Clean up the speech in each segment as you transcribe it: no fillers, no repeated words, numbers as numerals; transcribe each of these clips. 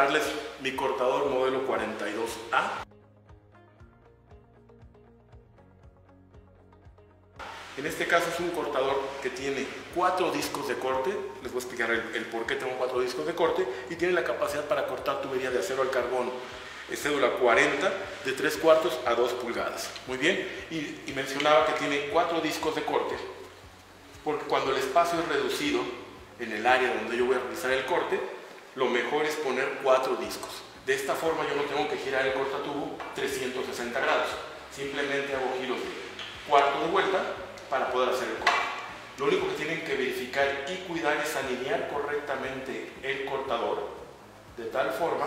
mostrarles mi cortador modelo 42A. En este caso es un cortador que tiene 4 discos de corte. Les voy a explicar el por qué tengo 4 discos de corte. Y tiene la capacidad para cortar tubería de acero al carbón. Es cédula 40 de 3/4 a 2 pulgadas. Muy bien. Y mencionaba que tiene 4 discos de corte, porque cuando el espacio es reducido en el área donde yo voy a realizar el corte, lo mejor es poner 4 discos. De esta forma yo no tengo que girar el cortatubo 360 grados. Simplemente hago giros de cuarto de vuelta para poder hacer el corte. Lo único que tienen que verificar y cuidar es alinear correctamente el cortador de tal forma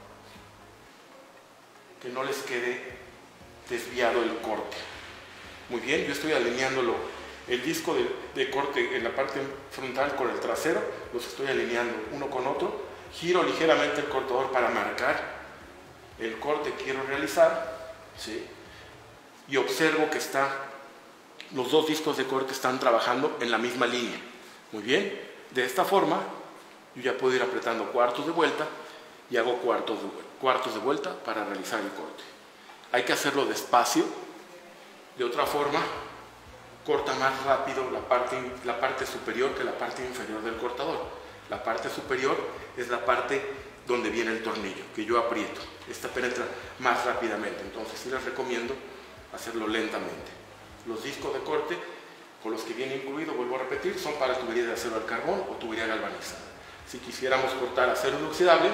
que no les quede desviado el corte. Muy bien, yo estoy alineándolo, el disco de corte en la parte frontal con el trasero, los estoy alineando uno con otro. Giro ligeramente el cortador para marcar el corte que quiero realizar, ¿sí? Y observo que los 2 discos de corte están trabajando en la misma línea. Muy bien, de esta forma yo ya puedo ir apretando cuartos de vuelta y hago cuartos de vuelta para realizar el corte. Hay que hacerlo despacio, de otra forma corta más rápido la parte superior que la parte inferior del cortador. La parte superior es la parte donde viene el tornillo, que yo aprieto. Esta penetra más rápidamente, entonces sí les recomiendo hacerlo lentamente. Los discos de corte con los que viene incluido, vuelvo a repetir, son para tubería de acero al carbón o tubería galvanizada. Si quisiéramos cortar acero inoxidable,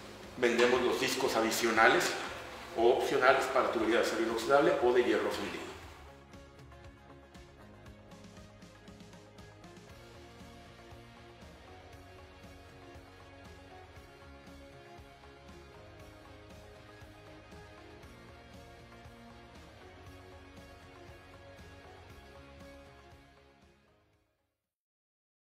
vendemos los discos adicionales o opcionales para tubería de acero inoxidable o de hierro fundido.